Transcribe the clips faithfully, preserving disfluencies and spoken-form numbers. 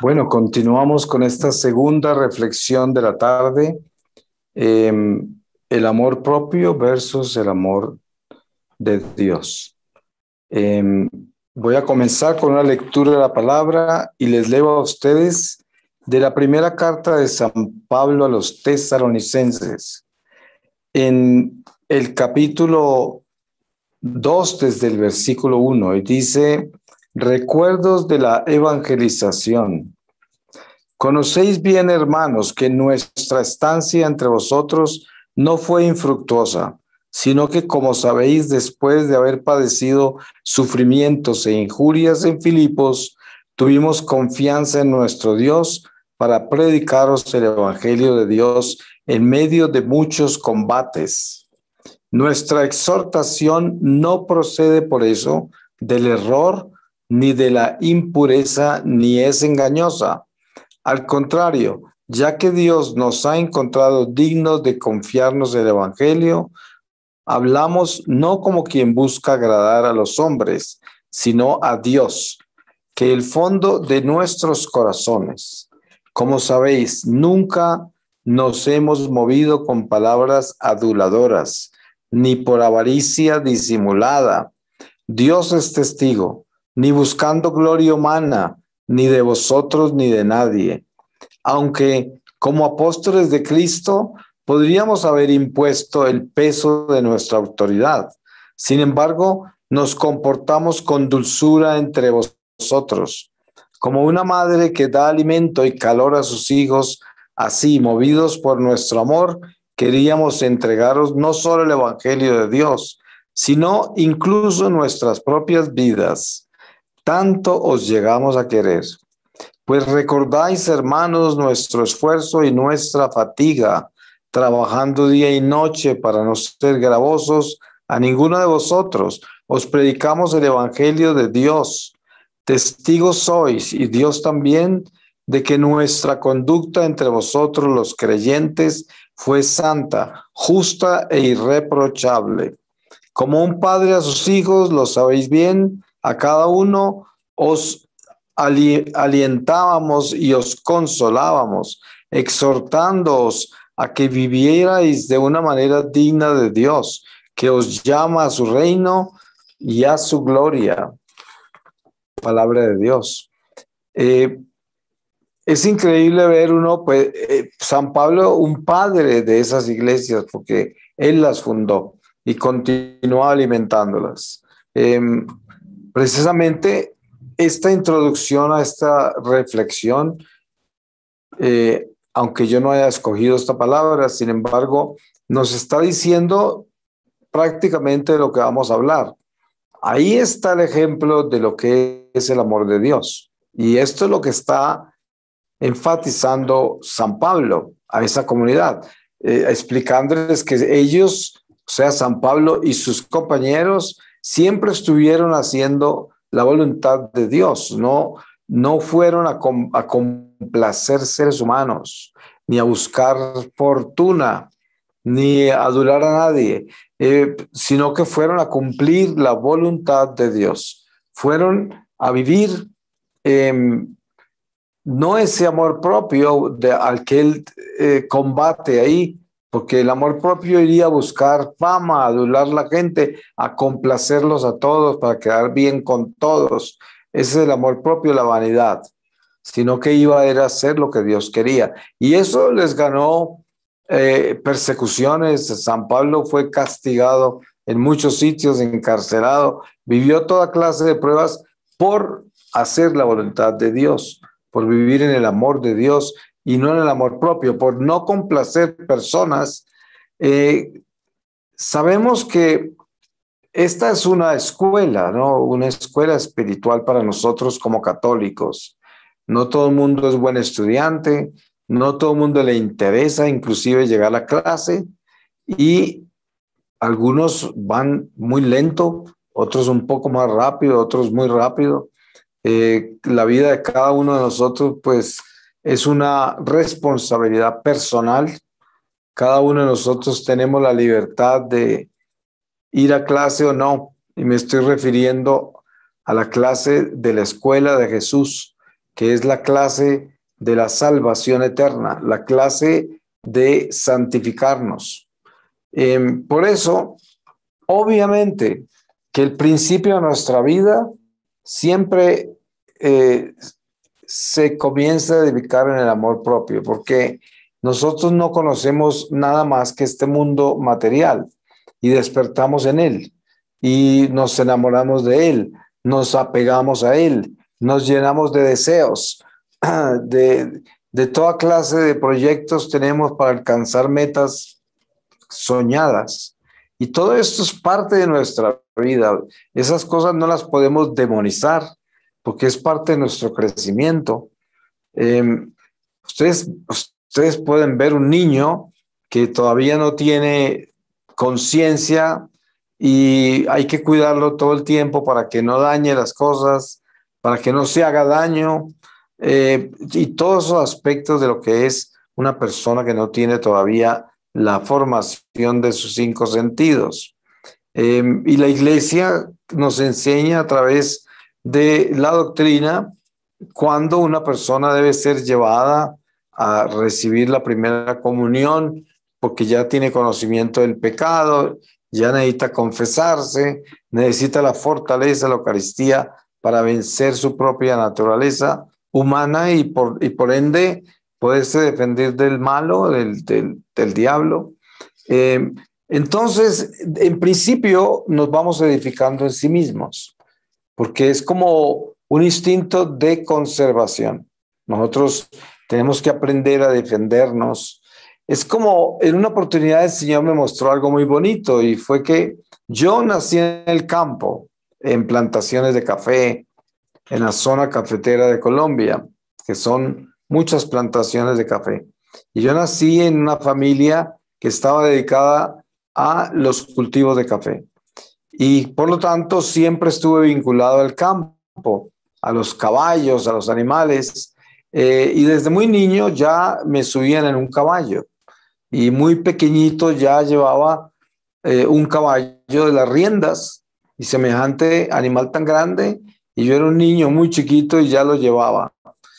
Bueno, continuamos con esta segunda reflexión de la tarde, eh, el amor propio versus el amor de Dios. Eh, Voy a comenzar con una lectura de la palabra y les leo a ustedes de la primera carta de San Pablo a los Tesalonicenses, en el capítulo dos desde el versículo uno, y dice: recuerdos de la evangelización. Conocéis bien, hermanos, que nuestra estancia entre vosotros no fue infructuosa, sino que, como sabéis, después de haber padecido sufrimientos e injurias en Filipos, tuvimos confianza en nuestro Dios para predicaros el Evangelio de Dios en medio de muchos combates. Nuestra exhortación no procede por eso del error, ni de la impureza, ni es engañosa. Al contrario, ya que Dios nos ha encontrado dignos de confiarnos el Evangelio, hablamos no como quien busca agradar a los hombres, sino a Dios, que el fondo de nuestros corazones. Como sabéis, nunca nos hemos movido con palabras aduladoras, ni por avaricia disimulada. Dios es testigo, ni buscando gloria humana, ni de vosotros ni de nadie. Aunque como apóstoles de Cristo podríamos haber impuesto el peso de nuestra autoridad. Sin embargo, nos comportamos con dulzura entre vosotros, como una madre que da alimento y calor a sus hijos. Así, movidos por nuestro amor, queríamos entregaros no solo el Evangelio de Dios, sino incluso nuestras propias vidas. Tanto os llegamos a querer. Pues recordáis, hermanos, nuestro esfuerzo y nuestra fatiga, trabajando día y noche para no ser gravosos a ninguno de vosotros. Os predicamos el Evangelio de Dios. Testigos sois, y Dios también, de que nuestra conducta entre vosotros los creyentes fue santa, justa e irreprochable. Como un padre a sus hijos, lo sabéis bien, a cada uno os ali- alientábamos y os consolábamos, exhortándoos a que vivierais de una manera digna de Dios, que os llama a su reino y a su gloria. Palabra de Dios. Eh, es increíble ver uno, pues, eh, San Pablo, un padre de esas iglesias, porque él las fundó y continúa alimentándolas. Eh, precisamente esta introducción a esta reflexión, eh, aunque yo no haya escogido esta palabra, sin embargo, nos está diciendo prácticamente de lo que vamos a hablar. Ahí está el ejemplo de lo que es el amor de Dios. Y esto es lo que está enfatizando San Pablo a esa comunidad, eh, explicándoles que ellos, o sea, San Pablo y sus compañeros, siempre estuvieron haciendo la voluntad de Dios, no, no fueron a, com a complacer seres humanos, ni a buscar fortuna, ni a adular a nadie, eh, sino que fueron a cumplir la voluntad de Dios. Fueron a vivir eh, no ese amor propio de, al que él eh, combate ahí, porque el amor propio iría a buscar fama, a adular a la gente, a complacerlos a todos para quedar bien con todos. Ese es el amor propio, la vanidad, sino que iba a, era a hacer lo que Dios quería. Y eso les ganó eh, persecuciones. San Pablo fue castigado en muchos sitios, encarcelado, vivió toda clase de pruebas por hacer la voluntad de Dios, por vivir en el amor de Dios y no en el amor propio, por no complacer personas. Eh, sabemos que esta es una escuela, ¿no? Una escuela espiritual para nosotros como católicos. No todo el mundo es buen estudiante, no todo el mundo le interesa inclusive llegar a la clase, y algunos van muy lento, otros un poco más rápido, otros muy rápido. Eh, la vida de cada uno de nosotros, pues, es una responsabilidad personal. Cada uno de nosotros tenemos la libertad de ir a clase o no. Y me estoy refiriendo a la clase de la escuela de Jesús, que es la clase de la salvación eterna, la clase de santificarnos. Eh, por eso, obviamente, que el principio de nuestra vida siempre eh, se comienza a edificar en el amor propio, porque nosotros no conocemos nada más que este mundo material y despertamos en él y nos enamoramos de él, nos apegamos a él, nos llenamos de deseos, de, de toda clase de proyectos tenemos para alcanzar metas soñadas. Y todo esto es parte de nuestra vida. Esas cosas no las podemos demonizar porque es parte de nuestro crecimiento. Eh, ustedes, ustedes pueden ver un niño que todavía no tiene conciencia y hay que cuidarlo todo el tiempo para que no dañe las cosas, para que no se haga daño, eh, y todos esos aspectos de lo que es una persona que no tiene todavía la formación de sus cinco sentidos. Eh, y la iglesia nos enseña a través de la doctrina cuando una persona debe ser llevada a recibir la primera comunión, porque ya tiene conocimiento del pecado, ya necesita confesarse, necesita la fortaleza de la Eucaristía para vencer su propia naturaleza humana y por, y por ende poderse defender del malo, del, del, del diablo. Eh, entonces, en principio, nos vamos edificando en sí mismos, porque es como un instinto de conservación. Nosotros tenemos que aprender a defendernos. Es como en una oportunidad el Señor me mostró algo muy bonito y fue que yo nací en el campo, en plantaciones de café, en la zona cafetera de Colombia, que son muchas plantaciones de café. Y yo nací en una familia que estaba dedicada a los cultivos de café. Y por lo tanto siempre estuve vinculado al campo, a los caballos, a los animales. Eh, y desde muy niño ya me subían en un caballo. Y muy pequeñito ya llevaba eh, un caballo de las riendas y semejante animal tan grande. Y yo era un niño muy chiquito y ya lo llevaba.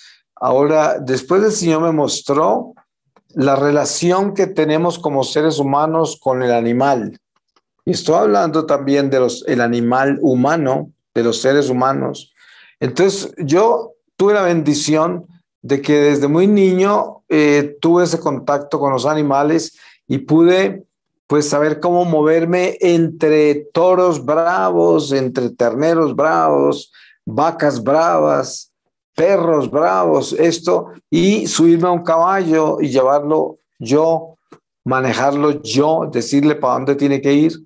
Ahora, después el Señor me mostró la relación que tenemos como seres humanos con el animal. Y estoy hablando también de los, el animal humano, de los seres humanos. Entonces, yo tuve la bendición de que desde muy niño eh, tuve ese contacto con los animales y pude pues saber cómo moverme entre toros bravos, entre terneros bravos, vacas bravas, perros bravos, esto, y subirme a un caballo y llevarlo yo, manejarlo yo, decirle para dónde tiene que ir.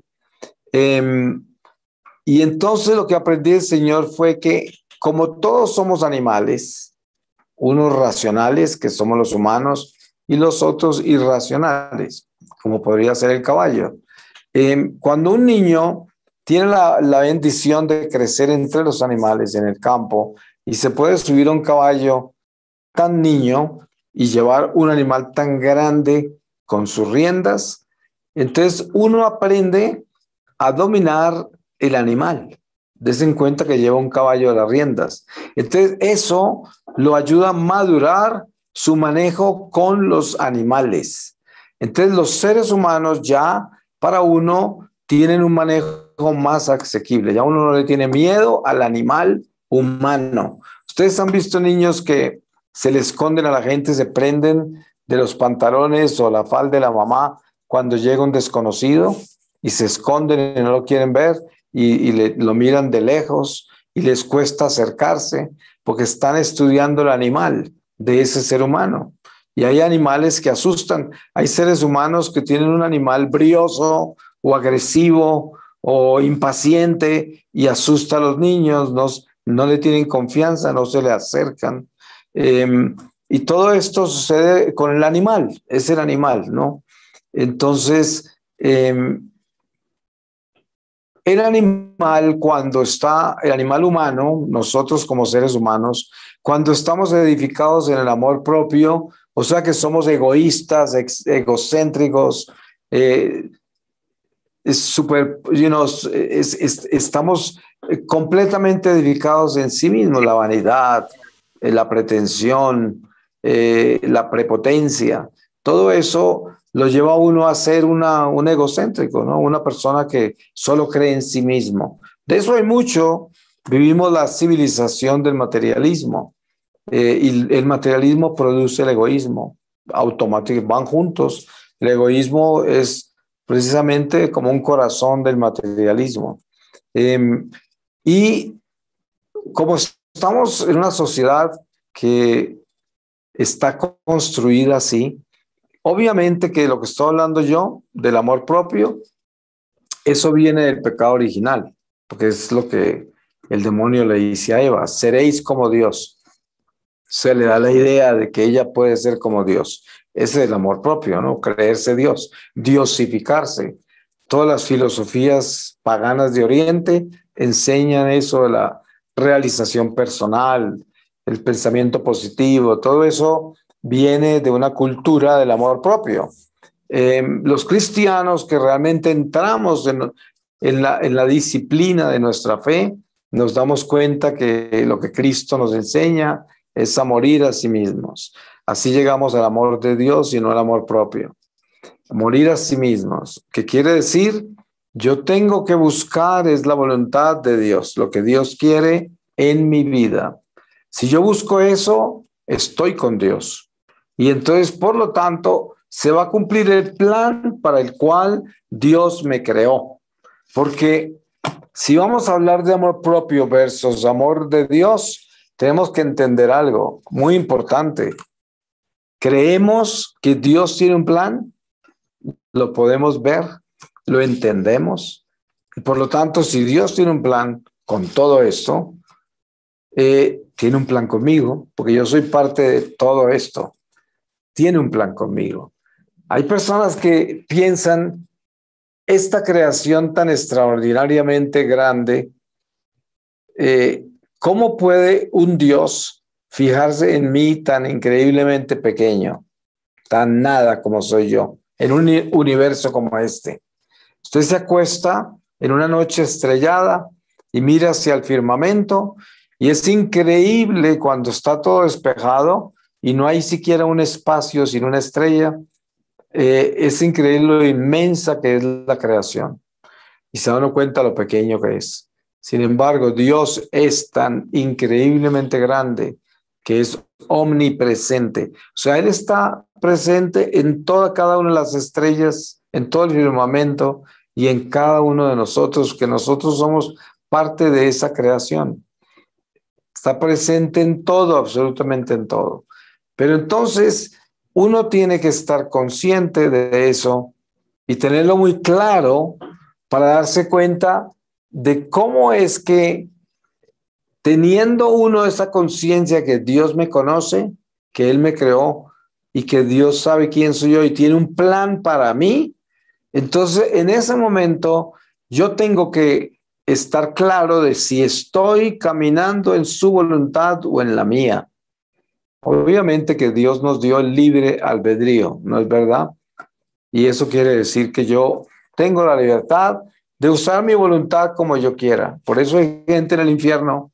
Eh, y entonces lo que aprendí del Señor fue que como todos somos animales, unos racionales, que somos los humanos, y los otros irracionales, como podría ser el caballo. Eh, cuando un niño tiene la, la bendición de crecer entre los animales en el campo y se puede subir a un caballo tan niño y llevar un animal tan grande con sus riendas, entonces uno aprende a dominar el animal. Des en cuenta que lleva un caballo de las riendas. Entonces eso lo ayuda a madurar su manejo con los animales. Entonces los seres humanos ya para uno tienen un manejo más asequible. Ya uno no le tiene miedo al animal humano. Ustedes han visto niños que se le esconden a la gente, se prenden de los pantalones o la falda de la mamá cuando llega un desconocido y se esconden y no lo quieren ver y, y le, lo miran de lejos y les cuesta acercarse porque están estudiando el animal de ese ser humano. Y hay animales que asustan. Hay seres humanos que tienen un animal brioso o agresivo o impaciente y asusta a los niños, no, no le tienen confianza, no se le acercan. Eh, y todo esto sucede con el animal, es el animal, ¿no? Entonces, eh, el animal cuando está, el animal humano, nosotros como seres humanos, cuando estamos edificados en el amor propio, o sea que somos egoístas, ex, egocéntricos, eh, es super, you know, es, es, estamos completamente edificados en sí mismos, la vanidad, eh, la pretensión, eh, la prepotencia, todo eso lo lleva a uno a ser una, un egocéntrico, ¿no? Una persona que solo cree en sí mismo. De eso hay mucho. Vivimos la civilización del materialismo, eh, y el materialismo produce el egoísmo. Automáticamente van juntos. El egoísmo es precisamente como un corazón del materialismo. Eh, y como estamos en una sociedad que está construida así, obviamente que lo que estoy hablando yo del amor propio, eso viene del pecado original, porque es lo que el demonio le dice a Eva: seréis como Dios. Se le da la idea de que ella puede ser como Dios. Ese es el amor propio, ¿no? Creerse Dios, diosificarse. Todas las filosofías paganas de Oriente enseñan eso de la realización personal, el pensamiento positivo, todo eso viene de una cultura del amor propio. Eh, los cristianos que realmente entramos en, en, la, en la disciplina de nuestra fe, nos damos cuenta que lo que Cristo nos enseña es a morir a sí mismos. Así llegamos al amor de Dios y no al amor propio. Morir a sí mismos, que quiere decir, yo tengo que buscar es la voluntad de Dios, lo que Dios quiere en mi vida. Si yo busco eso, estoy con Dios. Y entonces, por lo tanto, se va a cumplir el plan para el cual Dios me creó. Porque si vamos a hablar de amor propio versus amor de Dios, tenemos que entender algo muy importante. ¿Creemos que Dios tiene un plan? Lo podemos ver, lo entendemos. Y por lo tanto, si Dios tiene un plan con todo esto, eh, tiene un plan conmigo, porque yo soy parte de todo esto. Tiene un plan conmigo. Hay personas que piensan, esta creación tan extraordinariamente grande, eh, ¿cómo puede un Dios fijarse en mí tan increíblemente pequeño, tan nada como soy yo, en un universo como este? Usted se acuesta en una noche estrellada y mira hacia el firmamento y es increíble cuando está todo despejado y no hay siquiera un espacio sin una estrella. Eh, es increíble lo inmensa que es la creación y se da uno cuenta lo pequeño que es. Sin embargo, Dios es tan increíblemente grande que es omnipresente. O sea, Él está presente en toda cada una de las estrellas, en todo el firmamento y en cada uno de nosotros, que nosotros somos parte de esa creación. Está presente en todo, absolutamente en todo. Pero entonces uno tiene que estar consciente de eso y tenerlo muy claro para darse cuenta de cómo es que, teniendo uno esa conciencia que Dios me conoce, que Él me creó y que Dios sabe quién soy yo y tiene un plan para mí, entonces en ese momento yo tengo que estar claro de si estoy caminando en su voluntad o en la mía. Obviamente que Dios nos dio el libre albedrío, ¿no es verdad? Y eso quiere decir que yo tengo la libertad de usar mi voluntad como yo quiera. Por eso hay gente en el infierno.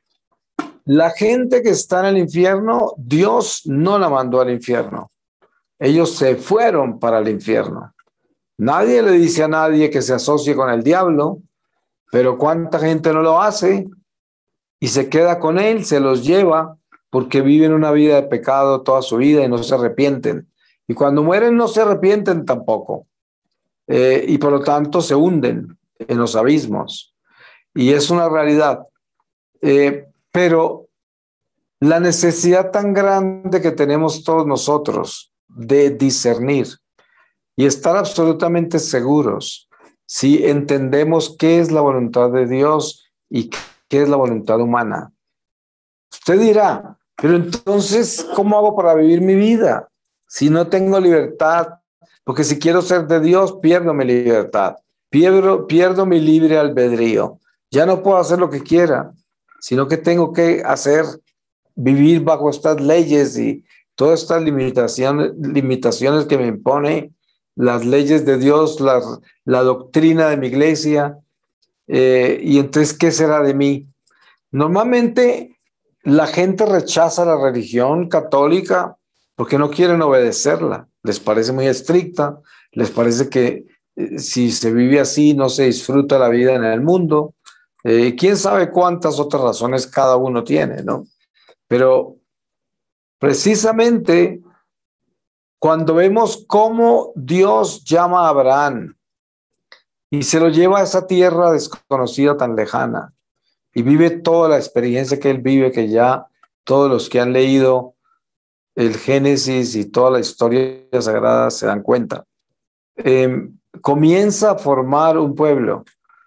La gente que está en el infierno, Dios no la mandó al infierno. Ellos se fueron para el infierno. Nadie le dice a nadie que se asocie con el diablo, pero cuánta gente no lo hace y se queda con él, se los lleva porque viven una vida de pecado toda su vida y no se arrepienten. Y cuando mueren no se arrepienten tampoco. Eh, y por lo tanto se hunden en los abismos. Y es una realidad. Eh, pero la necesidad tan grande que tenemos todos nosotros de discernir y estar absolutamente seguros si entendemos qué es la voluntad de Dios y qué es la voluntad humana. Usted dirá, pero entonces, ¿cómo hago para vivir mi vida si no tengo libertad? Porque si quiero ser de Dios, pierdo mi libertad, pierdo, pierdo mi libre albedrío. Ya no puedo hacer lo que quiera, sino que tengo que hacer, vivir bajo estas leyes y todas estas limitaciones, limitaciones que me impone las leyes de Dios, la, la doctrina de mi iglesia. Eh, y entonces, ¿qué será de mí? Normalmente la gente rechaza la religión católica porque no quieren obedecerla. Les parece muy estricta, les parece que eh, si se vive así no se disfruta la vida en el mundo. Eh, quién sabe cuántas otras razones cada uno tiene, ¿no? Pero precisamente cuando vemos cómo Dios llama a Abraham y se lo lleva a esa tierra desconocida tan lejana y vive toda la experiencia que él vive, que ya todos los que han leído el Génesis y toda la historia sagrada se dan cuenta. Eh, comienza a formar un pueblo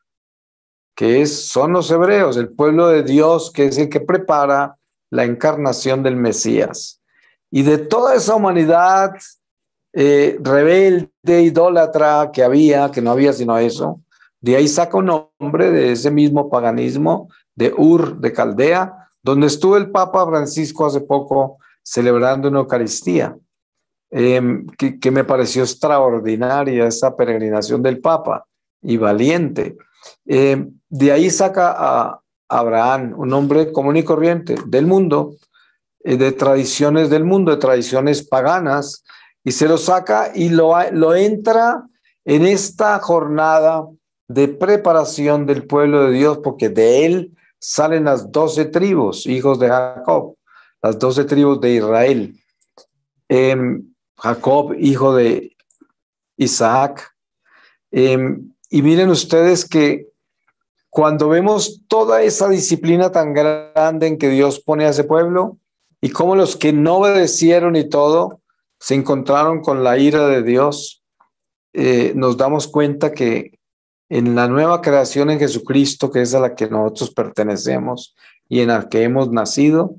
que es, son los hebreos, el pueblo de Dios, que es el que prepara la encarnación del Mesías. Y de toda esa humanidad eh, rebelde, idólatra que había, que no había sino eso, de ahí saca un nombre de ese mismo paganismo, de Ur de Caldea, donde estuvo el Papa Francisco hace poco celebrando una Eucaristía, eh, que, que me pareció extraordinaria esa peregrinación del Papa y valiente. Eh, de ahí saca a Abraham, un hombre común y corriente del mundo, eh, de tradiciones del mundo, de tradiciones paganas, y se lo saca y lo, lo entra en esta jornada de preparación del pueblo de Dios, porque de él salen las doce tribus, hijos de Jacob, las doce tribus de Israel. Eh, Jacob, hijo de Isaac. Eh, y miren ustedes que cuando vemos toda esa disciplina tan grande en que Dios pone a ese pueblo y cómo los que no obedecieron y todo se encontraron con la ira de Dios, eh, nos damos cuenta que en la nueva creación en Jesucristo, que es a la que nosotros pertenecemos y en la que hemos nacido,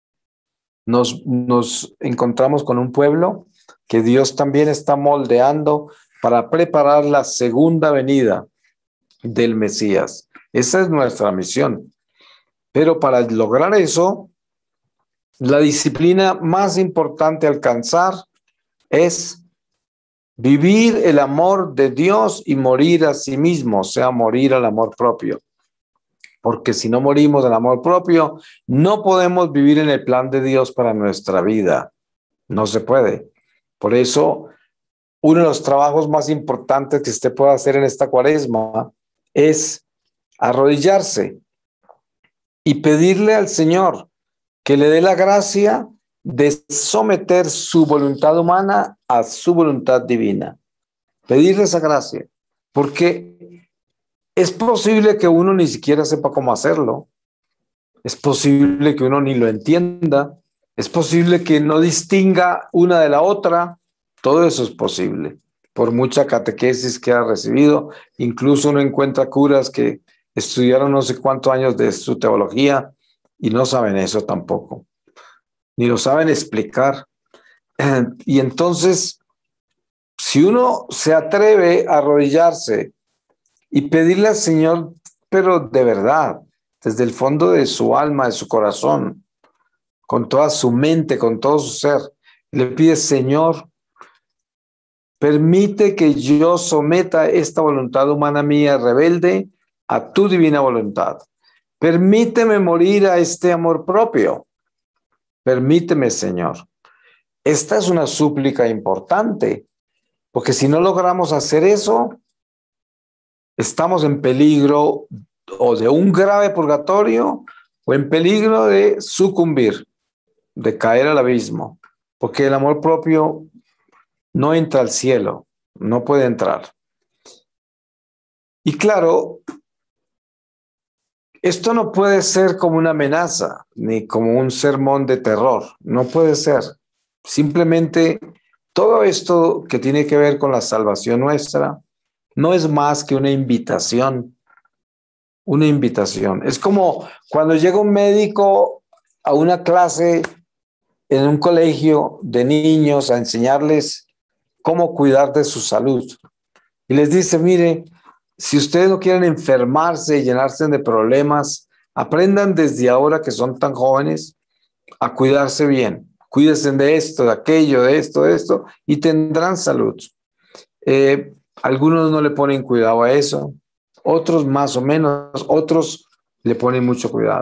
nos, nos encontramos con un pueblo que Dios también está moldeando para preparar la segunda venida del Mesías. Esa es nuestra misión. Pero para lograr eso, la disciplina más importante a alcanzar es vivir el amor de Dios y morir a sí mismo, o sea, morir al amor propio. Porque si no morimos al amor propio, no podemos vivir en el plan de Dios para nuestra vida. No se puede. Por eso, uno de los trabajos más importantes que usted puede hacer en esta cuaresma es arrodillarse y pedirle al Señor que le dé la gracia de someter su voluntad humana a su voluntad divina. Pedirle esa gracia, porque es posible que uno ni siquiera sepa cómo hacerlo, es posible que uno ni lo entienda, es posible que no distinga una de la otra, todo eso es posible, por mucha catequesis que ha recibido. Incluso uno encuentra curas que estudiaron no sé cuántos años de su teología y no saben eso tampoco, ni lo saben explicar. Y entonces, si uno se atreve a arrodillarse y pedirle al Señor, pero de verdad, desde el fondo de su alma, de su corazón, con toda su mente, con todo su ser, le pide: Señor, permite que yo someta esta voluntad humana mía rebelde a tu divina voluntad. Permíteme morir a este amor propio. Permíteme, Señor. Esta es una súplica importante, porque si no logramos hacer eso, estamos en peligro o de un grave purgatorio o en peligro de sucumbir, de caer al abismo, porque el amor propio no entra al cielo, no puede entrar. Y claro, esto no puede ser como una amenaza, ni como un sermón de terror, no puede ser. Simplemente todo esto que tiene que ver con la salvación nuestra no es más que una invitación, una invitación. Es como cuando llega un médico a una clase en un colegio de niños a enseñarles cómo cuidar de su salud. Y les dice: mire, si ustedes no quieren enfermarse y llenarse de problemas, aprendan desde ahora que son tan jóvenes a cuidarse bien. Cuídense de esto, de aquello, de esto, de esto, y tendrán salud. Eh, algunos no le ponen cuidado a eso, otros más o menos, otros le ponen mucho cuidado.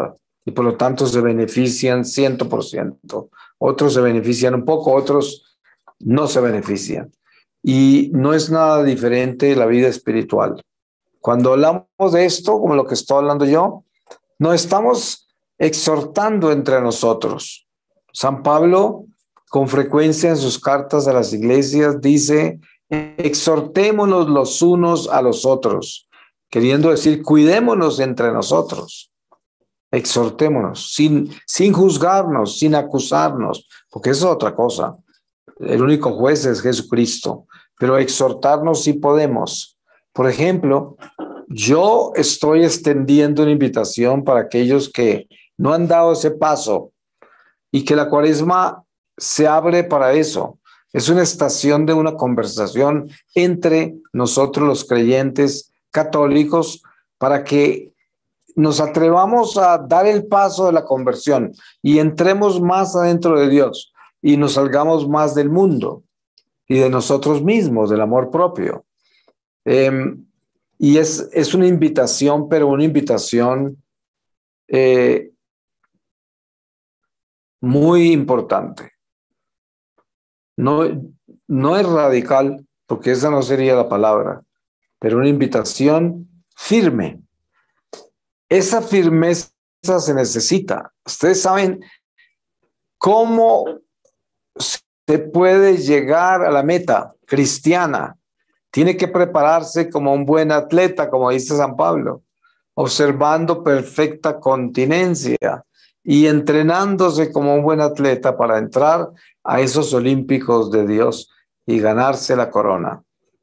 y por lo tanto se benefician cien por ciento. Otros se benefician un poco, otros no se benefician. Y no es nada diferente la vida espiritual. Cuando hablamos de esto, como lo que estoy hablando yo, no estamos exhortando entre nosotros. San Pablo, con frecuencia en sus cartas a las iglesias, dice, exhortémonos los unos a los otros, queriendo decir, cuidémonos entre nosotros. Exhortémonos, sin, sin juzgarnos, sin acusarnos, porque eso es otra cosa. El único juez es Jesucristo, pero exhortarnos sí podemos. Por ejemplo, yo estoy extendiendo una invitación para aquellos que no han dado ese paso y que la Cuaresma se abre para eso. Es una estación de una conversación entre nosotros los creyentes católicos para que nos atrevamos a dar el paso de la conversión y entremos más adentro de Dios y nos salgamos más del mundo y de nosotros mismos, del amor propio. Eh, y es, es una invitación, pero una invitación eh, muy importante. No, no es radical, porque esa no sería la palabra, pero una invitación firme. Esa firmeza se necesita. Ustedes saben cómo se puede llegar a la meta cristiana. Tiene que prepararse como un buen atleta, como dice San Pablo, observando perfecta continencia y entrenándose como un buen atleta para entrar a esos olímpicos de Dios y ganarse la corona.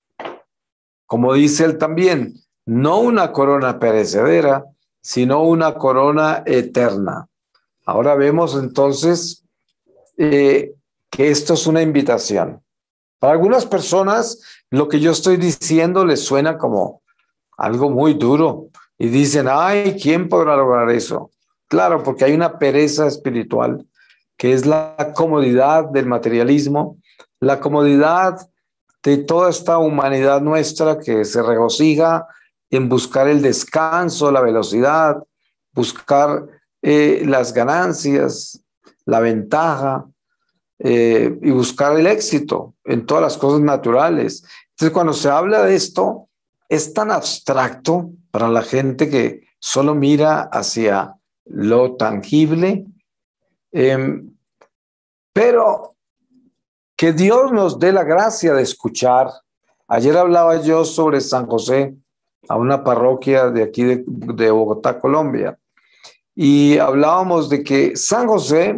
Como dice él también, no una corona perecedera, sino una corona eterna. Ahora vemos entonces eh, que esto es una invitación. Para algunas personas, lo que yo estoy diciendo les suena como algo muy duro y dicen, ay, ¿quién podrá lograr eso? Claro, porque hay una pereza espiritual que es la comodidad del materialismo, la comodidad de toda esta humanidad nuestra que se regocija en buscar el descanso, la velocidad, buscar eh, las ganancias, la ventaja eh, y buscar el éxito en todas las cosas naturales. Entonces, cuando se habla de esto, es tan abstracto para la gente que solo mira hacia lo tangible, eh, pero que Dios nos dé la gracia de escuchar. Ayer hablaba yo sobre San José a una parroquia de aquí de, de Bogotá, Colombia, y hablábamos de que San José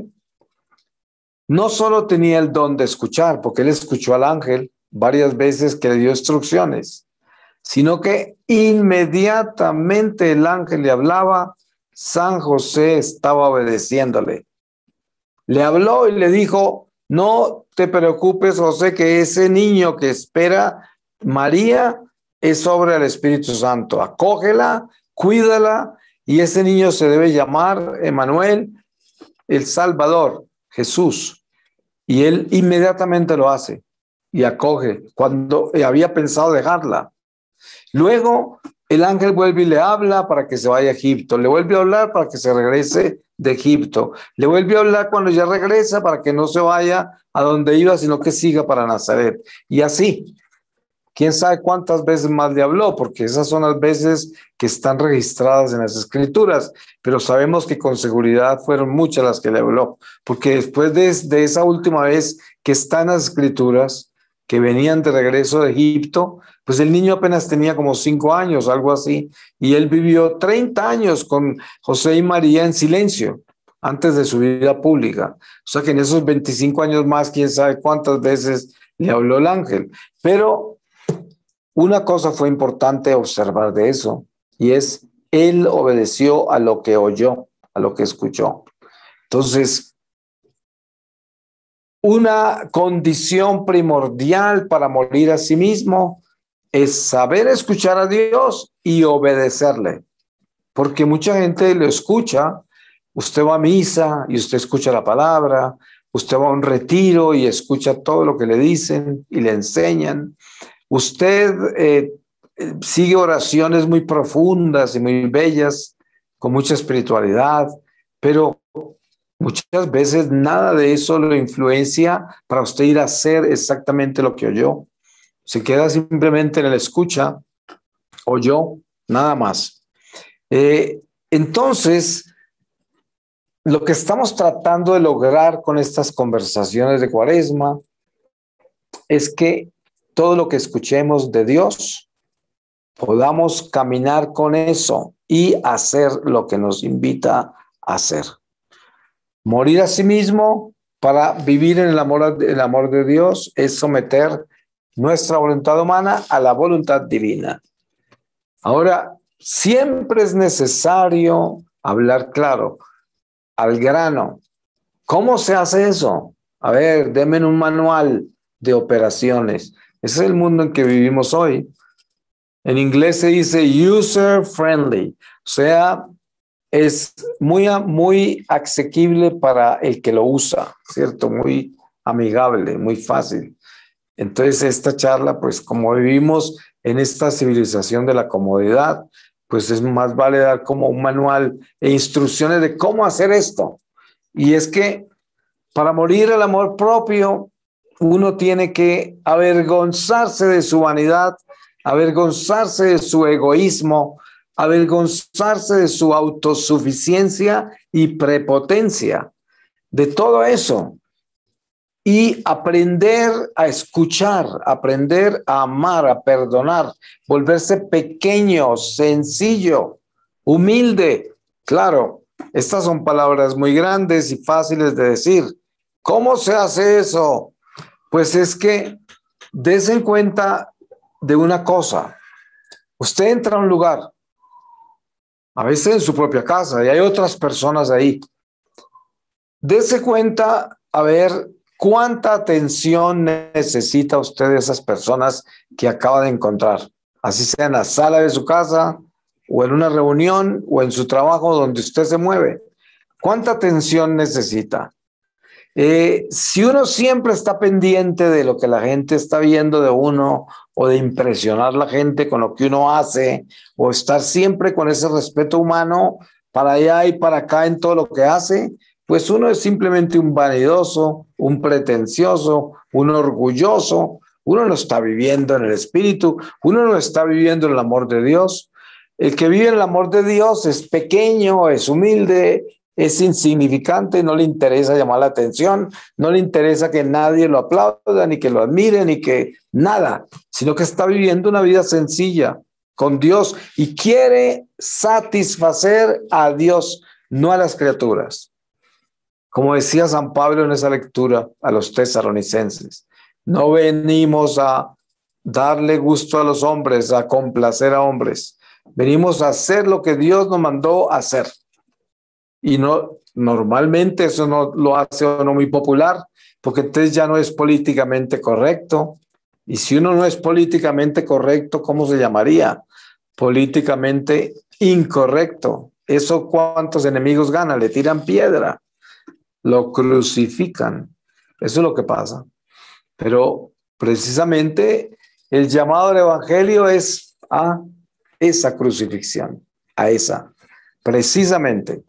no solo tenía el don de escuchar, porque él escuchó al ángel varias veces que le dio instrucciones, sino que inmediatamente el ángel le hablaba, San José estaba obedeciéndole. Le habló y le dijo, no te preocupes, José, que ese niño que espera María es obra del Espíritu Santo. Acógela, cuídala, y ese niño se debe llamar Emmanuel, el Salvador, Jesús. Y él inmediatamente lo hace y acoge cuando había pensado dejarla. Luego el ángel vuelve y le habla para que se vaya a Egipto, le vuelve a hablar para que se regrese de Egipto, le vuelve a hablar cuando ya regresa para que no se vaya a donde iba, sino que siga para Nazaret. Y así, quién sabe cuántas veces más le habló, porque esas son las veces que están registradas en las escrituras, pero sabemos que con seguridad fueron muchas las que le habló, porque después de, de esa última vez que está en las escrituras, que venían de regreso de Egipto, pues el niño apenas tenía como cinco años, algo así, y él vivió treinta años con José y María en silencio, antes de su vida pública. O sea que en esos veinticinco años más, quién sabe cuántas veces le habló el ángel. Pero una cosa fue importante observar de eso, y es, él obedeció a lo que oyó, a lo que escuchó. Entonces, una condición primordial para morir a sí mismo es saber escuchar a Dios y obedecerle. Porque mucha gente lo escucha, usted va a misa y usted escucha la palabra, usted va a un retiro y escucha todo lo que le dicen y le enseñan. Usted eh, sigue oraciones muy profundas y muy bellas, con mucha espiritualidad, pero muchas veces nada de eso lo influencia para usted ir a hacer exactamente lo que oyó. Se queda simplemente en el escucha, oyó, nada más. Eh, entonces, lo que estamos tratando de lograr con estas conversaciones de Cuaresma es que todo lo que escuchemos de Dios podamos caminar con eso y hacer lo que nos invita a hacer. Morir a sí mismo para vivir en el amor, el amor de Dios es someter nuestra voluntad humana a la voluntad divina. Ahora, siempre es necesario hablar claro, al grano. ¿Cómo se hace eso? A ver, denme un manual de operaciones. Ese es el mundo en que vivimos hoy. En inglés se dice user friendly, o sea, es muy, muy asequible para el que lo usa, ¿cierto? Muy amigable, muy fácil. Entonces, esta charla, pues como vivimos en esta civilización de la comodidad, pues es más vale dar como un manual e instrucciones de cómo hacer esto. Y es que para morir al amor propio, uno tiene que avergonzarse de su vanidad, avergonzarse de su egoísmo, avergonzarse de su autosuficiencia y prepotencia, de todo eso. Y aprender a escuchar, aprender a amar, a perdonar, volverse pequeño, sencillo, humilde. Claro, estas son palabras muy grandes y fáciles de decir. ¿Cómo se hace eso? Pues es que des en cuenta de una cosa. Usted entra a un lugar, a veces en su propia casa, y hay otras personas ahí. Dese cuenta, a ver, cuánta atención necesita usted de esas personas que acaba de encontrar, así sea en la sala de su casa, o en una reunión, o en su trabajo donde usted se mueve. ¿Cuánta atención necesita? Eh, si uno siempre está pendiente de lo que la gente está viendo de uno, o de impresionar a la gente con lo que uno hace, o estar siempre con ese respeto humano para allá y para acá en todo lo que hace, pues uno es simplemente un vanidoso, un pretencioso, un orgulloso. Uno no está viviendo en el Espíritu, uno no está viviendo en el amor de Dios. El que vive en el amor de Dios es pequeño, es humilde, es insignificante, no le interesa llamar la atención, no le interesa que nadie lo aplauda, ni que lo admire, ni que nada, sino que está viviendo una vida sencilla con Dios y quiere satisfacer a Dios, no a las criaturas. Como decía San Pablo en esa lectura a los tesalonicenses, no venimos a darle gusto a los hombres, a complacer a hombres, venimos a hacer lo que Dios nos mandó a hacer. Y no, normalmente eso no lo hace uno muy popular, porque entonces ya no es políticamente correcto. Y si uno no es políticamente correcto, ¿cómo se llamaría? Políticamente incorrecto. ¿Eso cuántos enemigos gana? Le tiran piedra, lo crucifican. Eso es lo que pasa. Pero precisamente el llamado del Evangelio es a esa crucifixión, a esa, precisamente.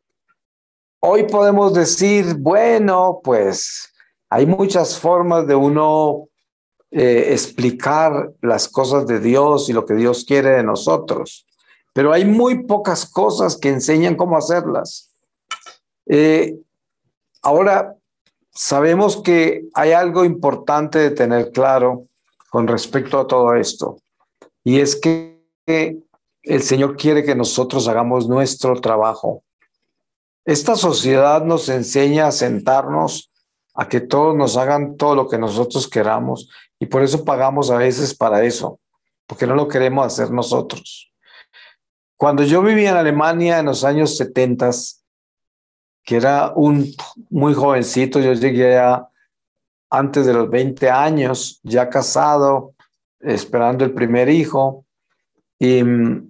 Hoy podemos decir, bueno, pues hay muchas formas de uno eh, explicar las cosas de Dios y lo que Dios quiere de nosotros, pero hay muy pocas cosas que enseñan cómo hacerlas. Eh, ahora, sabemos que hay algo importante de tener claro con respecto a todo esto, y es que el Señor quiere que nosotros hagamos nuestro trabajo. Esta sociedad nos enseña a sentarnos, a que todos nos hagan todo lo que nosotros queramos, y por eso pagamos a veces para eso, porque no lo queremos hacer nosotros. Cuando yo vivía en Alemania en los años setenta, que era un muy jovencito, yo llegué ya antes de los veinte años, ya casado, esperando el primer hijo, y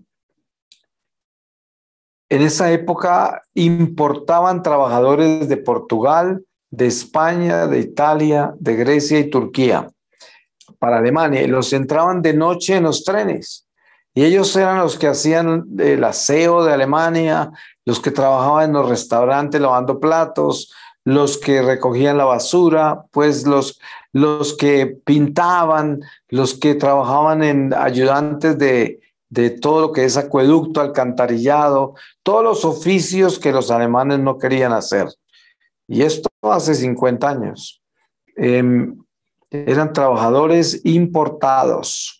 en esa época importaban trabajadores de Portugal, de España, de Italia, de Grecia y Turquía para Alemania, y los entraban de noche en los trenes. Y ellos eran los que hacían el aseo de Alemania, los que trabajaban en los restaurantes lavando platos, los que recogían la basura, pues los, los que pintaban, los que trabajaban en ayudantes de, de todo lo que es acueducto, alcantarillado, todos los oficios que los alemanes no querían hacer. Y esto hace cincuenta años. Eh, eran trabajadores importados.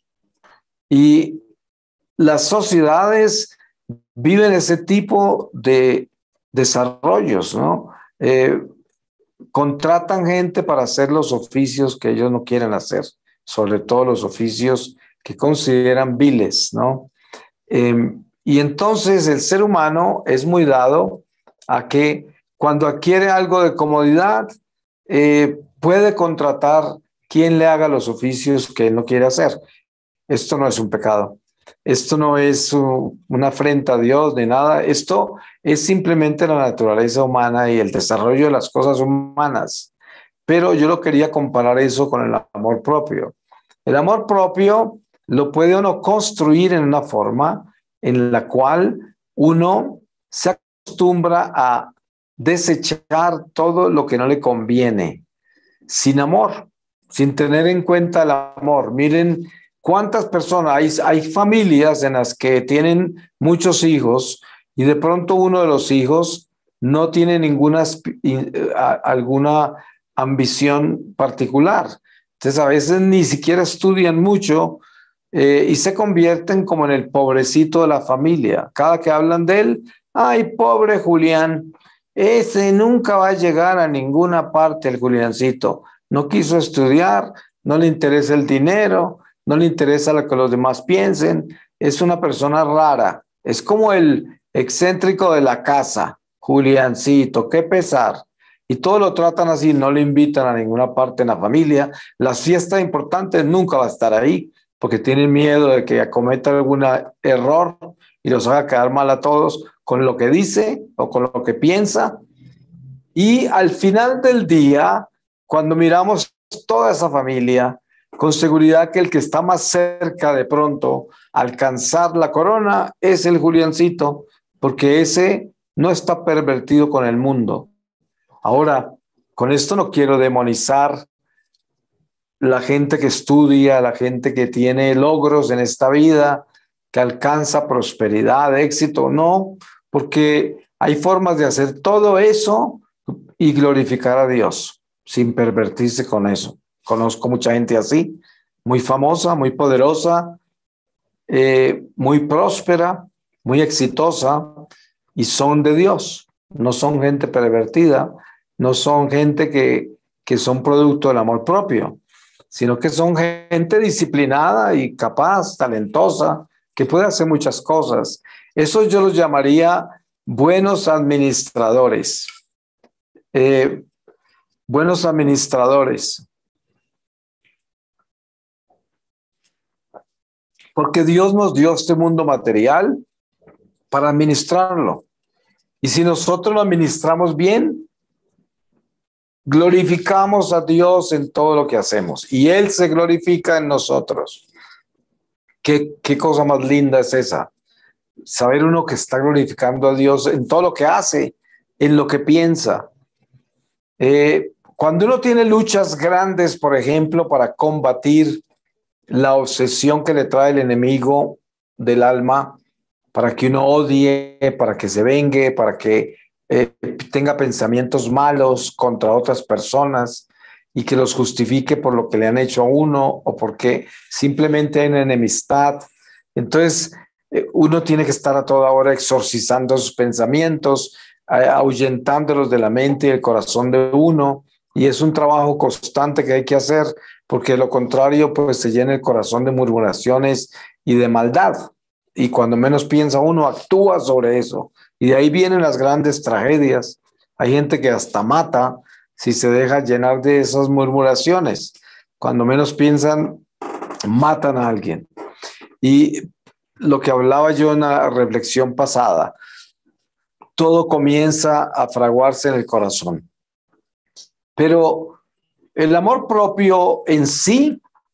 Y las sociedades viven ese tipo de desarrollos, ¿no? Eh, contratan gente para hacer los oficios que ellos no quieren hacer, sobre todo los oficios que consideran viles, ¿no? Eh, y entonces el ser humano es muy dado a que cuando adquiere algo de comodidad, eh, puede contratar quien le haga los oficios que él no quiere hacer. Esto no es un pecado. Esto no es uh, una afrenta a Dios ni nada. Esto es simplemente la naturaleza humana y el desarrollo de las cosas humanas. Pero yo lo quería comparar eso con el amor propio. El amor propio lo puede uno construir en una forma en la cual uno se acostumbra a desechar todo lo que no le conviene, sin amor, sin tener en cuenta el amor. Miren cuántas personas, hay, hay familias en las que tienen muchos hijos y de pronto uno de los hijos no tiene ninguna alguna ambición particular. Entonces a veces ni siquiera estudian mucho eh, y se convierten como en el pobrecito de la familia. Cada que hablan de él, ay, pobre Julián, ese nunca va a llegar a ninguna parte, el Juliancito. No quiso estudiar, no le interesa el dinero, no le interesa lo que los demás piensen, es una persona rara, es como el excéntrico de la casa, Juliancito, qué pesar. Y todo lo tratan así, no le invitan a ninguna parte en la familia. Las fiestas importantes nunca va a estar ahí, porque tienen miedo de que acometa algún error y los haga quedar mal a todos con lo que dice o con lo que piensa. Y al final del día, cuando miramos toda esa familia, con seguridad que el que está más cerca de pronto a alcanzar la corona es el Juliancito, porque ese no está pervertido con el mundo. Ahora, con esto no quiero demonizar la gente que estudia, la gente que tiene logros en esta vida, que alcanza prosperidad, éxito, no, porque hay formas de hacer todo eso y glorificar a Dios sin pervertirse con eso. Conozco mucha gente así, muy famosa, muy poderosa, eh, muy próspera, muy exitosa, y son de Dios. No son gente pervertida, no son gente que, que son producto del amor propio, sino que son gente disciplinada y capaz, talentosa, que puede hacer muchas cosas. Eso yo los llamaría buenos administradores. Eh, buenos administradores. Porque Dios nos dio este mundo material para administrarlo. Y si nosotros lo administramos bien, glorificamos a Dios en todo lo que hacemos. Y Él se glorifica en nosotros. ¿Qué, qué cosa más linda es esa? Saber uno que está glorificando a Dios en todo lo que hace, en lo que piensa. Eh, cuando uno tiene luchas grandes, por ejemplo, para combatir la obsesión que le trae el enemigo del alma, para que uno odie, para que se vengue, para que eh, tenga pensamientos malos contra otras personas y que los justifique por lo que le han hecho a uno o porque simplemente hay una enemistad. Entonces, eh, uno tiene que estar a toda hora exorcizando sus pensamientos, eh, ahuyentándolos de la mente y el corazón de uno. Y es un trabajo constante que hay que hacer, porque de lo contrario, pues se llena el corazón de murmuraciones y de maldad. Y cuando menos piensa uno, actúa sobre eso. Y de ahí vienen las grandes tragedias. Hay gente que hasta mata si se deja llenar de esas murmuraciones. Cuando menos piensan, matan a alguien. Y lo que hablaba yo en la reflexión pasada, todo comienza a fraguarse en el corazón. Pero el amor propio en sí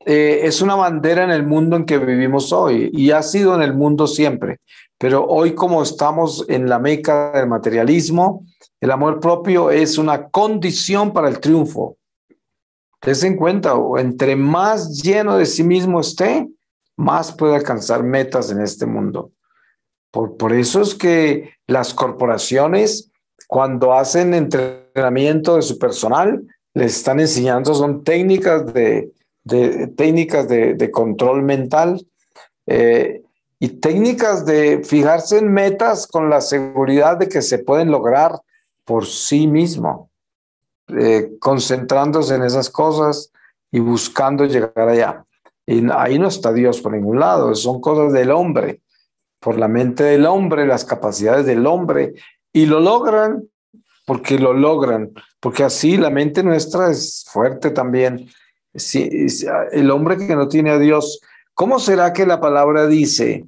eh, es una bandera en el mundo en que vivimos hoy y ha sido en el mundo siempre. Pero hoy, como estamos en la meca del materialismo, el amor propio es una condición para el triunfo. Dese en cuenta, o entre más lleno de sí mismo esté, más puede alcanzar metas en este mundo. Por, por eso es que las corporaciones, cuando hacen entrenamiento de su personal, les están enseñando, son técnicas de, de técnicas de, de control mental, eh, y técnicas de fijarse en metas con la seguridad de que se pueden lograr por sí mismo, eh, concentrándose en esas cosas y buscando llegar allá. Y ahí no está Dios por ningún lado, son cosas del hombre, por la mente del hombre, las capacidades del hombre, y lo logran porque lo logran, porque así la mente nuestra es fuerte también. Si, el hombre que no tiene a Dios, ¿cómo será que la palabra dice?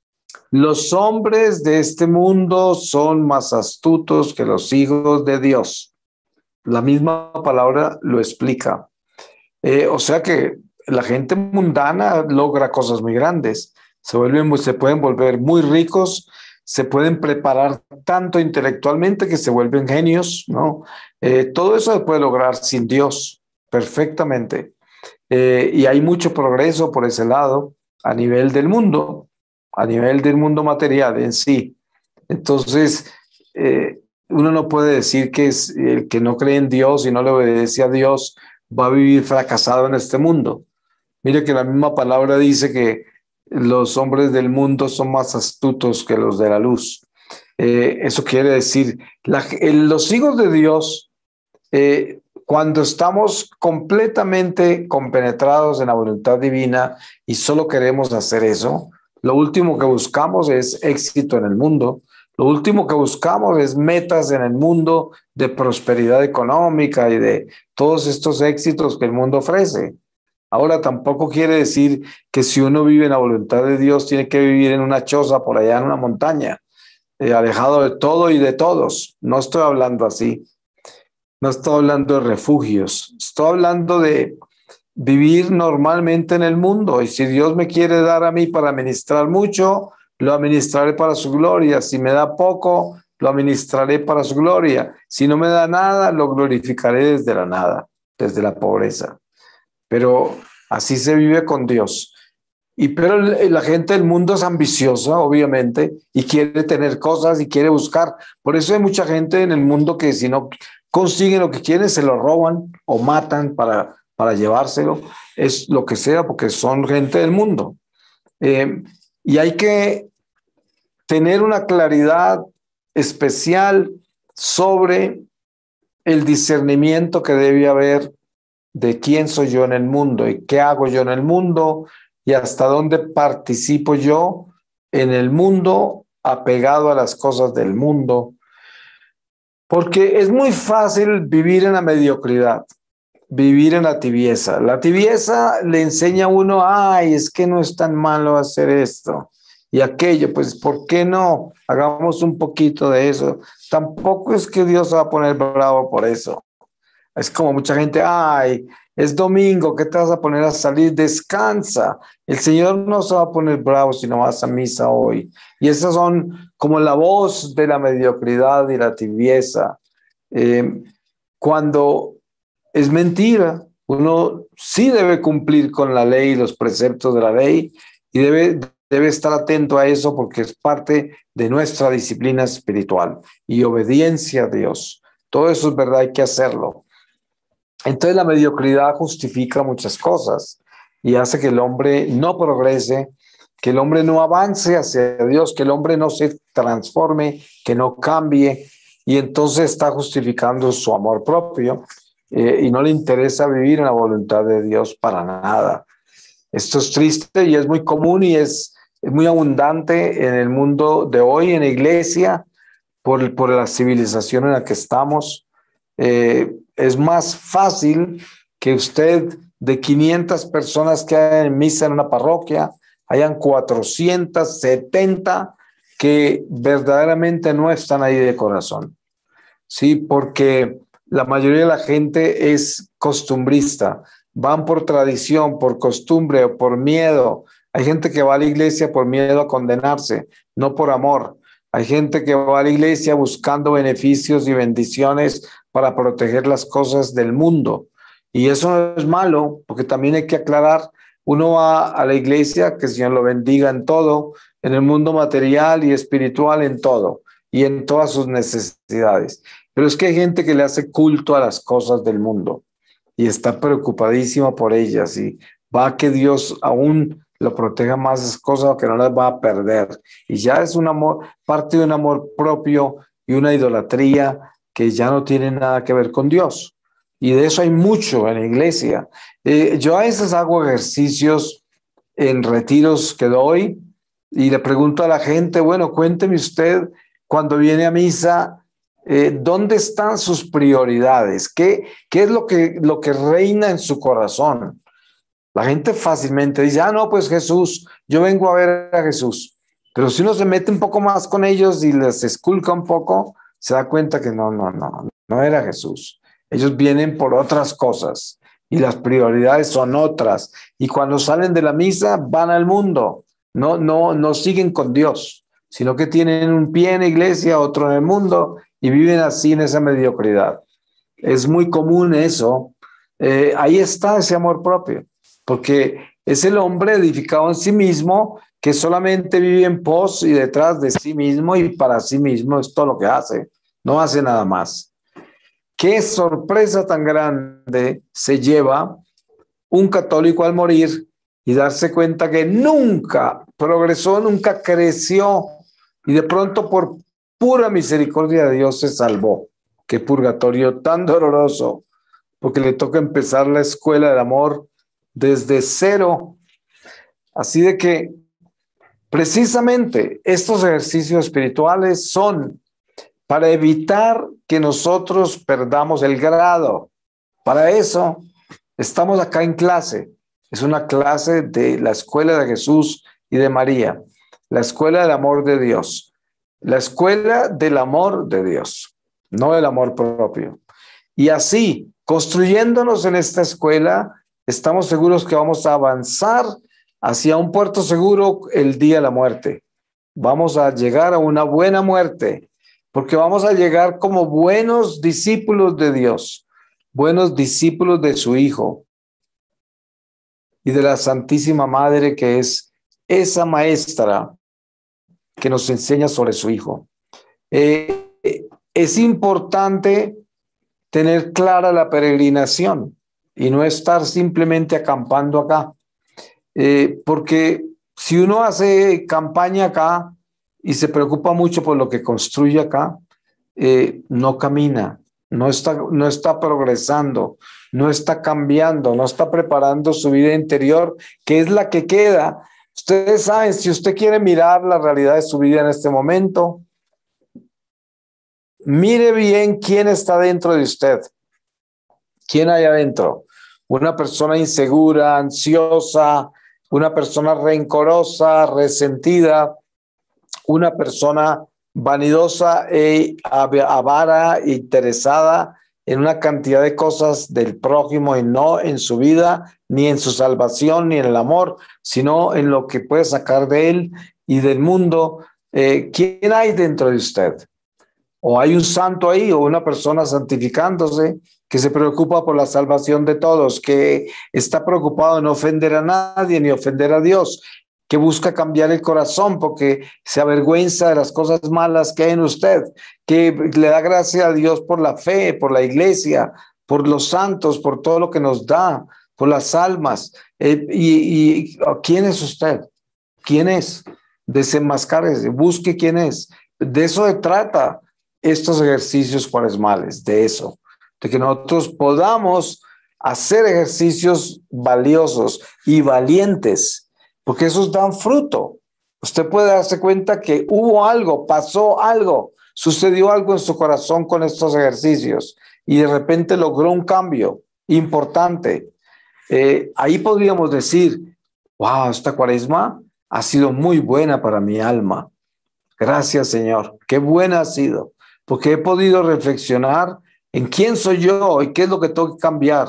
Los hombres de este mundo son más astutos que los hijos de Dios. La misma palabra lo explica. Eh, o sea que la gente mundana logra cosas muy grandes, se vuelven, se pueden volver muy ricos, se pueden preparar tanto intelectualmente que se vuelven genios, ¿no? Eh, todo eso se puede lograr sin Dios, perfectamente. Eh, y hay mucho progreso por ese lado a nivel del mundo, a nivel del mundo material en sí. Entonces, eh, uno no puede decir que es el que no cree en Dios y no le obedece a Dios va a vivir fracasado en este mundo. Mire que la misma palabra dice que los hombres del mundo son más astutos que los de la luz. Eh, eso quiere decir, la, los hijos de Dios, eh, cuando estamos completamente compenetrados en la voluntad divina y solo queremos hacer eso, lo último que buscamos es éxito en el mundo. Lo último que buscamos es metas en el mundo de prosperidad económica y de todos estos éxitos que el mundo ofrece. Ahora, tampoco quiere decir que si uno vive en la voluntad de Dios, tiene que vivir en una choza por allá en una montaña, eh, alejado de todo y de todos. No estoy hablando así. No estoy hablando de refugios. Estoy hablando de vivir normalmente en el mundo. Y si Dios me quiere dar a mí para administrar mucho, lo administraré para su gloria. Si me da poco, lo administraré para su gloria. Si no me da nada, lo glorificaré desde la nada, desde la pobreza. Pero así se vive con Dios. Y pero la gente del mundo es ambiciosa, obviamente, y quiere tener cosas y quiere buscar. Por eso hay mucha gente en el mundo que si no consiguen lo que quieren, se lo roban o matan para, para llevárselo. Es lo que sea, porque son gente del mundo. Eh, y hay que tener una claridad especial sobre el discernimiento que debe haber de quién soy yo en el mundo y qué hago yo en el mundo y hasta dónde participo yo en el mundo apegado a las cosas del mundo. Porque es muy fácil vivir en la mediocridad, vivir en la tibieza. La tibieza le enseña a uno, ay, es que no es tan malo hacer esto y aquello, pues ¿por qué no? Hagamos un poquito de eso. Tampoco es que Dios se va a poner bravo por eso. Es como mucha gente, ay, es domingo, ¿qué te vas a poner a salir? Descansa. El Señor no se va a poner bravo si no vas a misa hoy. Y esas son como la voz de la mediocridad y la tibieza. Eh, cuando es mentira, uno sí debe cumplir con la ley y los preceptos de la ley y debe, debe estar atento a eso porque es parte de nuestra disciplina espiritual y obediencia a Dios. Todo eso es verdad, hay que hacerlo. Entonces la mediocridad justifica muchas cosas y hace que el hombre no progrese, que el hombre no avance hacia Dios, que el hombre no se transforme, que no cambie, y entonces está justificando su amor propio eh, y no le interesa vivir en la voluntad de Dios para nada. Esto es triste y es muy común y es, es muy abundante en el mundo de hoy, en la iglesia, por, por la civilización en la que estamos. Eh, es más fácil que usted de quinientas personas que hay en misa en una parroquia, hayan cuatrocientas setenta que verdaderamente no están ahí de corazón. Sí, porque la mayoría de la gente es costumbrista. van por tradición, por costumbre o por miedo. Hay gente que va a la iglesia por miedo a condenarse, no por amor. Hay gente que va a la iglesia buscando beneficios y bendiciones para proteger las cosas del mundo. Y eso no es malo, porque también hay que aclarar, uno va a la iglesia, que el Señor lo bendiga en todo, en el mundo material y espiritual, en todo, y en todas sus necesidades. Pero es que hay gente que le hace culto a las cosas del mundo y está preocupadísima por ellas y va a que Dios aún lo proteja más esas cosas que no las va a perder. Y ya es un amor, parte de un amor propio y una idolatría que ya no tiene nada que ver con Dios. Y de eso hay mucho en la iglesia. Eh, yo a veces hago ejercicios en retiros que doy y le pregunto a la gente, bueno, cuénteme usted cuando viene a misa, eh, ¿dónde están sus prioridades? ¿Qué, qué es lo que, lo que reina en su corazón? La gente fácilmente dice, ah, no, pues Jesús, yo vengo a ver a Jesús. Pero si uno se mete un poco más con ellos y les esculca un poco, se da cuenta que no, no, no, no era Jesús. Ellos vienen por otras cosas y las prioridades son otras. Y cuando salen de la misa van al mundo, no, no, no siguen con Dios, sino que tienen un pie en la iglesia, otro en el mundo y viven así en esa mediocridad. Es muy común eso. Eh, ahí está ese amor propio, porque es el hombre edificado en sí mismo que solamente vive en pos y detrás de sí mismo y para sí mismo es todo lo que hace, no hace nada más. Qué sorpresa tan grande se lleva un católico al morir y darse cuenta que nunca progresó, nunca creció y de pronto por pura misericordia de Dios se salvó. Qué purgatorio tan doloroso, porque le toca empezar la escuela del amor desde cero. Así de que precisamente estos ejercicios espirituales son para evitar que nosotros perdamos el grado. Para eso estamos acá en clase. Es una clase de la escuela de Jesús y de María, la escuela del amor de Dios, la escuela del amor de Dios, no del amor propio. Y así, construyéndonos en esta escuela, estamos seguros que vamos a avanzar hacia un puerto seguro el día de la muerte. Vamos a llegar a una buena muerte, porque vamos a llegar como buenos discípulos de Dios, buenos discípulos de su Hijo y de la Santísima Madre, que es esa maestra que nos enseña sobre su Hijo. Eh, es importante tener clara la peregrinación y no estar simplemente acampando acá. Eh, porque si uno hace campaña acá y se preocupa mucho por lo que construye acá, eh, no camina, no está, no está progresando, no está cambiando, no está preparando su vida interior, que es la que queda. Ustedes saben, si usted quiere mirar la realidad de su vida en este momento, mire bien quién está dentro de usted. ¿Quién hay adentro? Una persona insegura, ansiosa, una persona rencorosa, resentida, una persona vanidosa e avara, interesada en una cantidad de cosas del prójimo y no en su vida, ni en su salvación, ni en el amor, sino en lo que puede sacar de él y del mundo. Eh, ¿quién hay dentro de usted? O hay un santo ahí, o una persona santificándose, que se preocupa por la salvación de todos, que está preocupado en no ofender a nadie ni ofender a Dios, que busca cambiar el corazón porque se avergüenza de las cosas malas que hay en usted, que le da gracias a Dios por la fe, por la iglesia, por los santos, por todo lo que nos da, por las almas. Eh, y, y ¿quién es usted? ¿Quién es? Desenmascárese, busque quién es. De eso se trata estos ejercicios cuaresmales, de eso, de que nosotros podamos hacer ejercicios valiosos y valientes, porque esos dan fruto. Usted puede darse cuenta que hubo algo, pasó algo, sucedió algo en su corazón con estos ejercicios y de repente logró un cambio importante. Eh, ahí podríamos decir, wow, esta cuaresma ha sido muy buena para mi alma. Gracias, Señor. Qué buena ha sido, porque he podido reflexionar en quién soy yo y qué es lo que tengo que cambiar.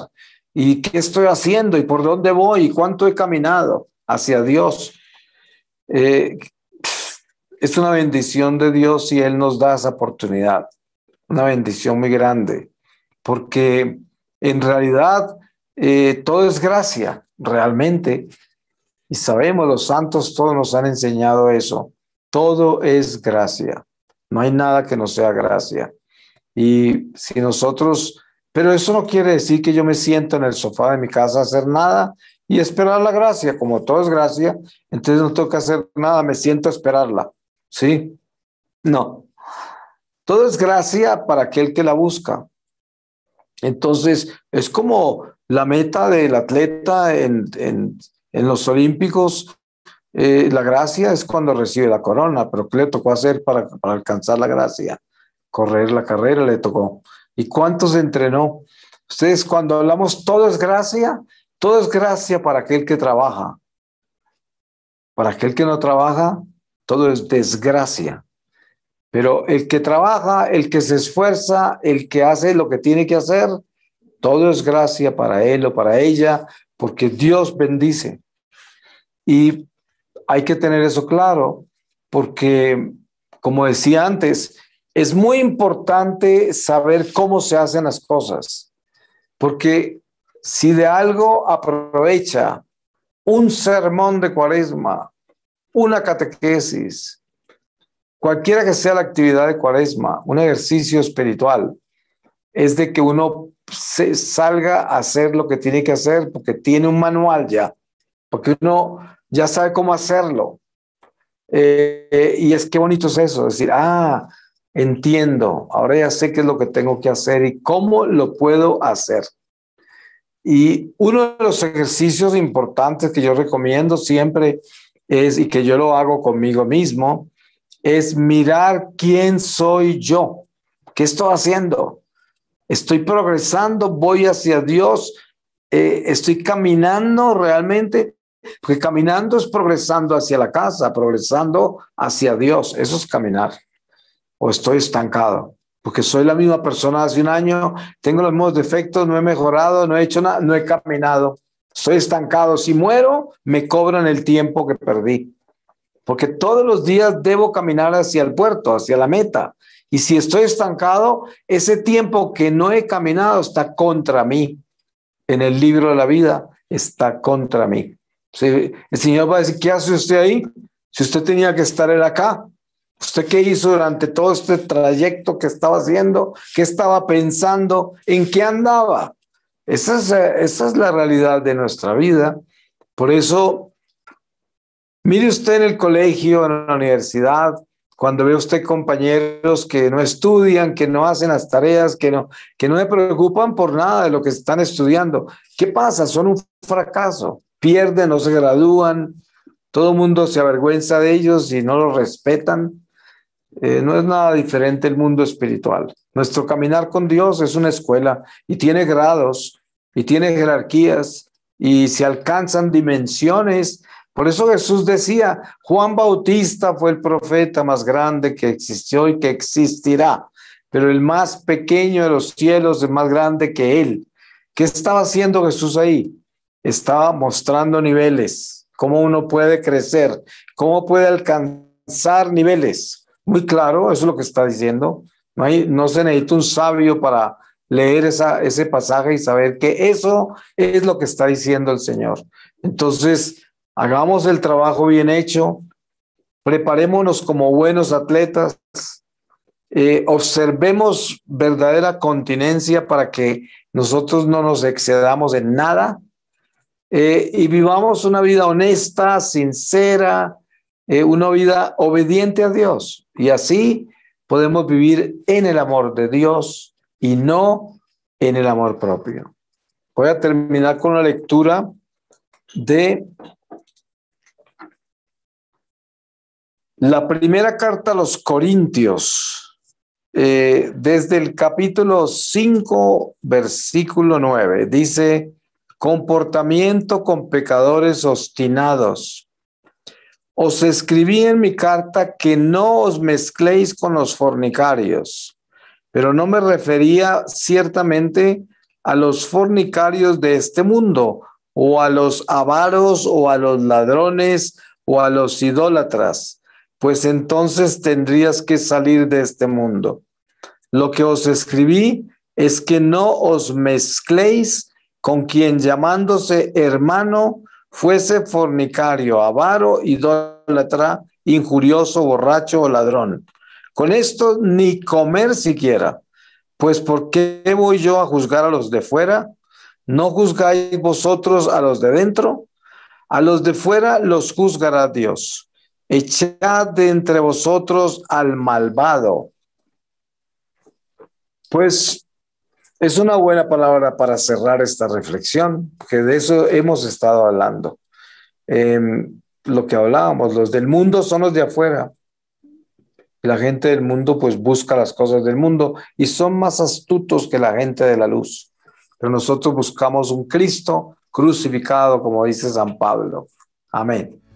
¿Y qué estoy haciendo? ¿Y por dónde voy? ¿Y cuánto he caminado hacia Dios? Eh, es una bendición de Dios si Él nos da esa oportunidad. Una bendición muy grande, porque en realidad eh, todo es gracia, realmente. Y sabemos, los santos todos nos han enseñado eso. Todo es gracia. No hay nada que no sea gracia. Y si nosotros, pero eso no quiere decir que yo me siento en el sofá de mi casa a hacer nada y esperar la gracia. Como todo es gracia, entonces no tengo que hacer nada, me siento a esperarla. ¿Sí? No. Todo es gracia para aquel que la busca. Entonces, es como la meta del atleta en, en, en los Olímpicos. Eh, la gracia es cuando recibe la corona, pero ¿qué le tocó hacer para, para alcanzar la gracia? Correr la carrera le tocó. ¿Y cuánto se entrenó? Ustedes, cuando hablamos todo es gracia, todo es gracia para aquel que trabaja. Para aquel que no trabaja, todo es desgracia. Pero el que trabaja, el que se esfuerza, el que hace lo que tiene que hacer, todo es gracia para él o para ella, porque Dios bendice. Y hay que tener eso claro, porque, como decía antes, es muy importante saber cómo se hacen las cosas, porque si de algo aprovecha un sermón de Cuaresma, una catequesis, cualquiera que sea la actividad de Cuaresma, un ejercicio espiritual, es de que uno se salga a hacer lo que tiene que hacer, porque tiene un manual ya, porque uno ya sabe cómo hacerlo. Eh, y es que bonito es eso, decir, ah, entiendo, ahora ya sé qué es lo que tengo que hacer y cómo lo puedo hacer. Y uno de los ejercicios importantes que yo recomiendo siempre es, y que yo lo hago conmigo mismo, es mirar quién soy yo, qué estoy haciendo, estoy progresando, voy hacia Dios, eh, estoy caminando realmente. Porque caminando es progresando hacia la casa, progresando hacia Dios. Eso es caminar. O estoy estancado, porque soy la misma persona hace un año, tengo los mismos defectos, no he mejorado, no he hecho nada, no he caminado. Estoy estancado. Si muero, me cobran el tiempo que perdí. Porque todos los días debo caminar hacia el puerto, hacia la meta. Y si estoy estancado, ese tiempo que no he caminado está contra mí. En el libro de la vida está contra mí. Sí, el Señor va a decir, ¿qué hace usted ahí? Si usted tenía que estar él acá. ¿Usted qué hizo durante todo este trayecto que estaba haciendo? ¿Qué estaba pensando? ¿En qué andaba? Esa es, esa es la realidad de nuestra vida. Por eso, mire usted en el colegio, en la universidad, cuando ve usted compañeros que no estudian, que no hacen las tareas, que no, que no se preocupan por nada de lo que están estudiando. ¿Qué pasa? Son un fracaso. Pierden, no se gradúan, todo el mundo se avergüenza de ellos y no los respetan. Eh, no es nada diferente el mundo espiritual. Nuestro caminar con Dios es una escuela y tiene grados y tiene jerarquías y se alcanzan dimensiones. Por eso Jesús decía, Juan Bautista fue el profeta más grande que existió y que existirá, pero el más pequeño de los cielos es más grande que él. ¿Qué estaba haciendo Jesús ahí? Estaba mostrando niveles, cómo uno puede crecer, cómo puede alcanzar niveles. Muy claro, eso es lo que está diciendo. No, hay, no se necesita un sabio para leer esa, ese pasaje y saber que eso es lo que está diciendo el Señor. Entonces, hagamos el trabajo bien hecho, preparémonos como buenos atletas, eh, observemos verdadera continencia para que nosotros no nos excedamos en nada, eh, y vivamos una vida honesta, sincera, eh, una vida obediente a Dios. Y así podemos vivir en el amor de Dios y no en el amor propio. Voy a terminar con la lectura de la primera carta a los Corintios, eh, desde el capítulo cinco, versículo nueve. Dice, comportamiento con pecadores obstinados. Os escribí en mi carta que no os mezcléis con los fornicarios, pero no me refería ciertamente a los fornicarios de este mundo, o a los avaros, o a los ladrones, o a los idólatras, pues entonces tendrías que salir de este mundo. Lo que os escribí es que no os mezcléis con quien llamándose hermano fuese fornicario, avaro, idólatra, injurioso, borracho o ladrón. Con esto ni comer siquiera. Pues ¿por qué voy yo a juzgar a los de fuera? ¿No juzgáis vosotros a los de dentro? A los de fuera los juzgará Dios. Echad de entre vosotros al malvado. Pues es una buena palabra para cerrar esta reflexión, que de eso hemos estado hablando. Eh, lo que hablábamos, los del mundo son los de afuera. La gente del mundo pues busca las cosas del mundo y son más astutos que la gente de la luz. Pero nosotros buscamos un Cristo crucificado, como dice San Pablo. Amén.